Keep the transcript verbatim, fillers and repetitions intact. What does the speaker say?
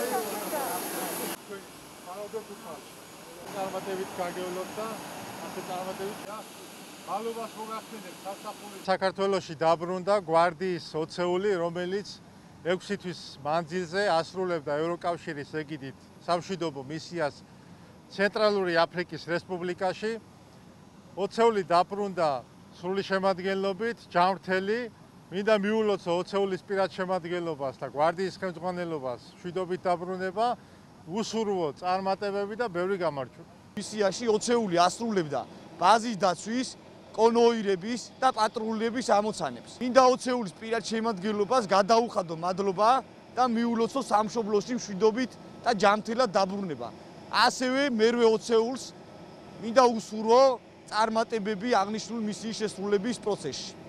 საქართველოში დაბრუნდა გვარდიის ოცეული, რომელიც ექვსი თვის მანძილზე ასრულებდა ევროკავშირის ეგიდით სამშვიდობო მისიას ცენტრალური აფრიკის რესპუბლიკაში. ოცეული დაბრუნდა სრული შემადგენლობით, ჯანმრთელი, მინდა მიულოცო ოცეულის პირად შემადგენლობას და გვარდიის ხელმძღვანელობას მშვიდობით დაბრუნება, უსურვო წარმატებები და ბევრი გამარჯვება. მისიაში ოცეული ასრულებდა ბაზის დაცვის, კონვოირების და პატრულების ამოცანებს. მინდა ოცეულის პირად შემადგენლობას გადაუხადო მადლობა და მიულოცო სამშობლოში მშვიდობით და ჯანმრთელად დაბრუნება. ასევე მერვე ოცეულს მინდა უსურვო წარმატებები აღნიშნული მისიის შესრულების პროცესში.